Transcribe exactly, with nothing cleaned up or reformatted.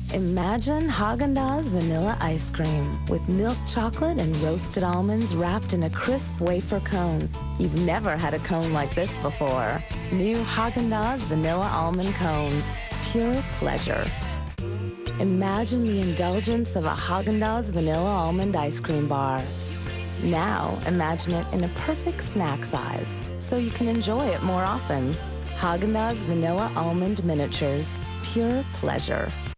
Imagine Haagen-Dazs vanilla ice cream with milk chocolate and roasted almonds wrapped in a crisp wafer cone. You've never had a cone like this before. New Haagen-Dazs vanilla almond cones. Pure pleasure. Imagine the indulgence of a Haagen-Dazs vanilla almond ice cream bar. Now imagine it in a perfect snack size so you can enjoy it more often. Haagen-Dazs vanilla almond miniatures. Pure pleasure.